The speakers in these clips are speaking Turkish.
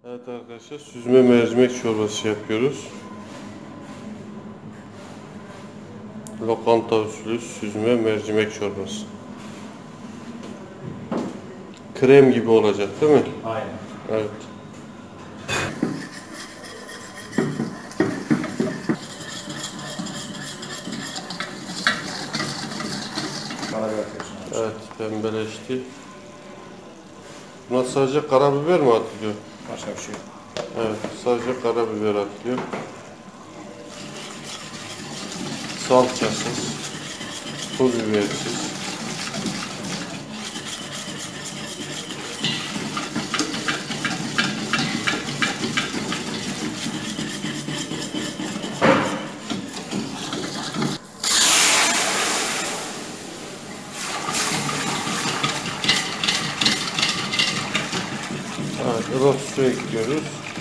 Evet arkadaşlar, süzme mercimek çorbası yapıyoruz. Lokanta usulü süzme mercimek çorbası. Krem gibi olacak değil mi? Aynen. Evet. Karabiber atıyorsun. Evet, pembeleşti. Buna sadece karabiber mi atılıyor? Başka bir şey yok. Evet, sadece karabiber atılıyor. Salçasız, pul bibersiz. Evet, ılık su ekliyoruz.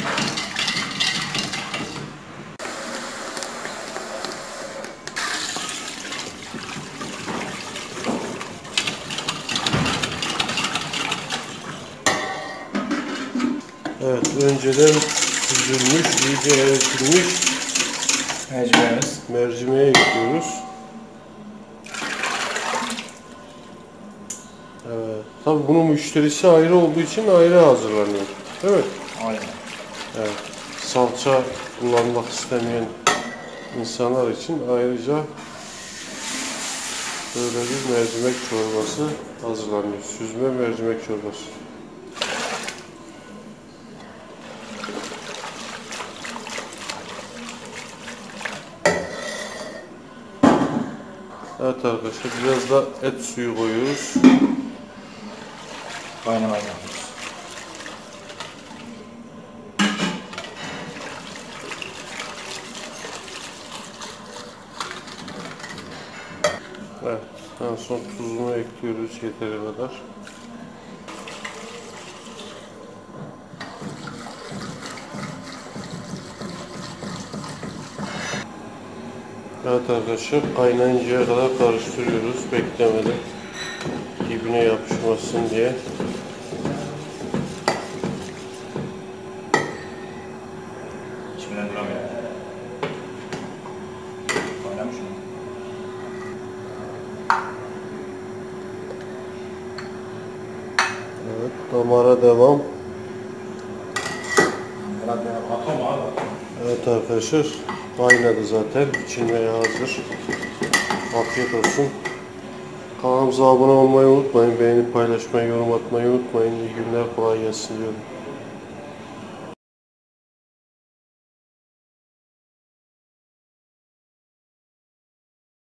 Evet, önceden süzülmüş, iyice eritilmiş Mercimeğimiz. mercimeği ekliyoruz. Evet. Tabii bunun müşterisi ayrı olduğu için ayrı hazırlanıyor. Değil mi? Aynen. Evet. Salça kullanmak istemeyen insanlar için ayrıca böyle bir mercimek çorbası hazırlanıyor. Süzme mercimek çorbası. Evet arkadaşlar, biraz da et suyu koyuyoruz. Kaynamaya yapıyoruz. Evet. En son tuzunu ekliyoruz yeteri kadar. Evet arkadaşlar, kaynayıncaya kadar karıştırıyoruz beklemeden, dibine yapışmasın diye. İçimden duramıyor. Kaynamış mı? Evet, damara devam. Herhalde atom abi. Evet arkadaşlar, kaynadı zaten, içilmeye hazır. Afiyet olsun. Kanalımıza abone olmayı unutmayın, beğenip paylaşmayı, yorum atmayı unutmayın. İyi günler, kolay gelsin diyorum.